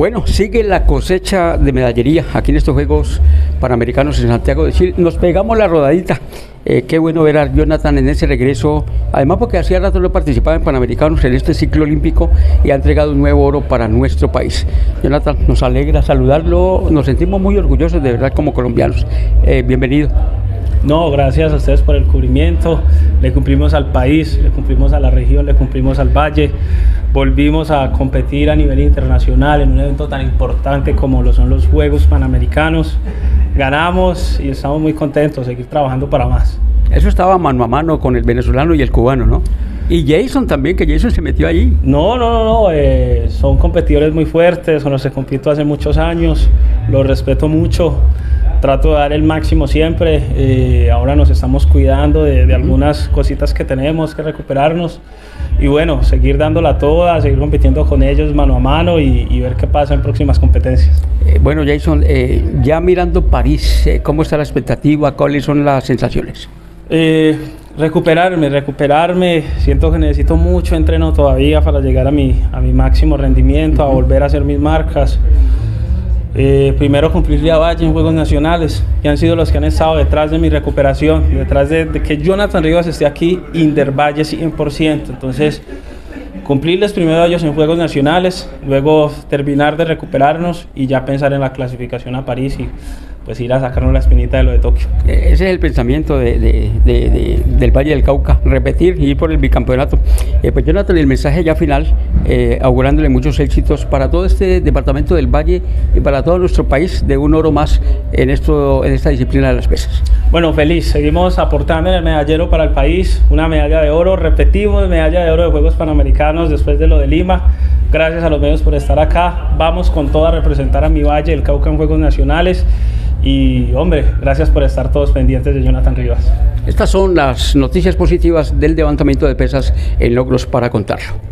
Bueno, sigue la cosecha de medallería aquí en estos Juegos Panamericanos en Santiago de Chile. Nos pegamos la rodadita. Qué bueno ver a Jonathan en ese regreso, además porque hacía rato no participaba en Panamericanos en este ciclo olímpico y ha entregado un nuevo oro para nuestro país. Jonathan, nos alegra saludarlo, nos sentimos muy orgullosos de verdad como colombianos. Bienvenido. No, gracias a ustedes por el cubrimiento. Le cumplimos al país, le cumplimos a la región, le cumplimos al valle. Volvimos a competir a nivel internacional en un evento tan importante como lo son los Juegos Panamericanos. Ganamos y estamos muy contentos de seguir trabajando para más. Eso estaba mano a mano con el venezolano y el cubano, ¿no? Y Jason también, que Jason se metió allí. No, son competidores muy fuertes, con los que compito hace muchos años, los respeto mucho. Trato de dar el máximo siempre. Ahora nos estamos cuidando de algunas cositas que tenemos que recuperarnos y bueno, seguir dándola toda, seguir compitiendo con ellos mano a mano y ver qué pasa en próximas competencias. Bueno, Jason, ya mirando París, ¿cómo está la expectativa? ¿Cuáles son las sensaciones? Recuperarme, siento que necesito mucho entreno todavía para llegar a mi máximo rendimiento, a volver a hacer mis marcas. Primero cumplir a Valle en Juegos Nacionales, que han sido los que han estado detrás de mi recuperación, detrás de que Jonathan Rivas esté aquí, Inder Valle 100%. Entonces, cumplirles primero a ellos en Juegos Nacionales, luego terminar de recuperarnos y ya pensar en la clasificación a París y pues ir a sacarnos la espinita de lo de Tokio. Ese es el pensamiento del Valle del Cauca, repetir y ir por el bicampeonato. Pues Jonathan, el mensaje ya final, augurándole muchos éxitos para todo este departamento del Valle y para todo nuestro país de un oro más en esta disciplina de las pesas. Bueno, feliz, seguimos aportando en el medallero para el país, una medalla de oro, repetimos medalla de oro de Juegos Panamericanos después de lo de Lima. Gracias a los medios por estar acá, vamos con todo a representar a mi Valle del Cauca en Juegos Nacionales. Y hombre, gracias por estar todos pendientes de Jonathan Rivas. Estas son las noticias positivas del levantamiento de pesas en Logros para Contarlo.